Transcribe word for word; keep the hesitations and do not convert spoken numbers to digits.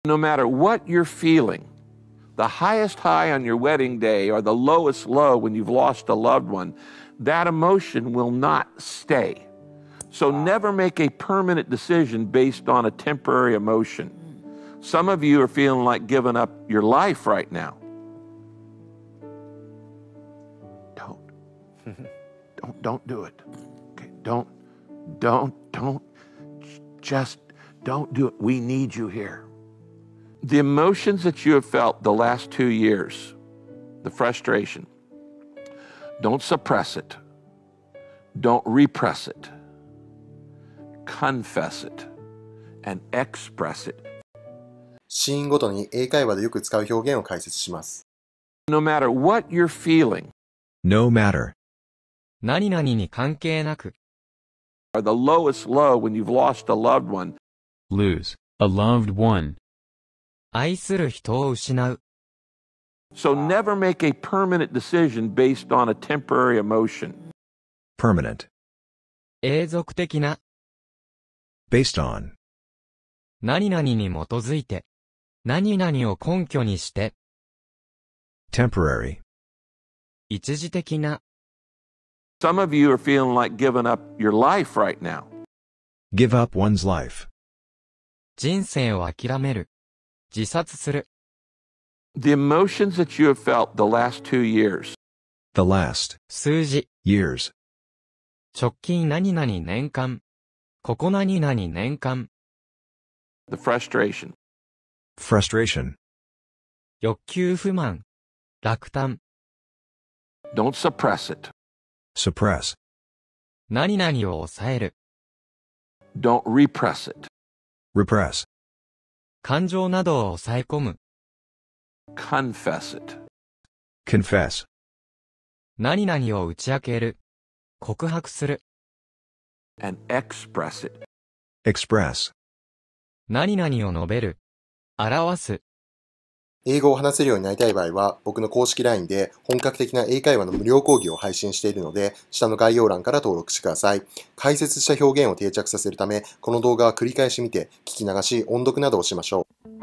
No matter what you're feeling, the highest high on your wedding day or the lowest low when you've lost a loved one, that emotion will not stay. So never make a permanent decision based on a temporary emotion. Some of you are feeling like giving up your life right now. Don't. Don't, don't do it. Okay, don't, don't, don't, just don't do it. We need you here. The emotions that you have felt the last two years, the frustration, don't suppress it. Don't repress it. Confess it and express it. シーンごとに英会話でよく使う表現を解説します。 No matter what you're feeling, No matter. 何々に関係なく。 or the lowest low when you've lost a loved one, Lose a loved one. 愛する人を失う。 so never make a permanent decision based on a temporary emotion. Permanent. 永続的な。 Based on. 何々に基づいて。何々を根拠にして。 Temporary. 一時的な。 Some of you are feeling like giving up your life right now. Give up one's life. 人生を諦める。自殺する。 The emotions that you have felt the last two years, The last 数字。 years. 直近何々年間。ここ何々年間。 the frustration, Frustration. 欲求不満。落胆。 don't suppress it. Suppress. 何々を抑える。 Don't repress it. Repress. 感情などを抑え込む。 Confess it. Confess. 何々を打ち明ける。告白する。 And express it. Express. 何々を述べる。表す。 英語を話せるようになりたい場合は、僕の公式 ライン で本格的な英会話の無料講義を配信しているので、下の概要欄から登録してください。解説した表現を定着させるため、この動画は繰り返し見て、聞き流し、音読などをしましょう。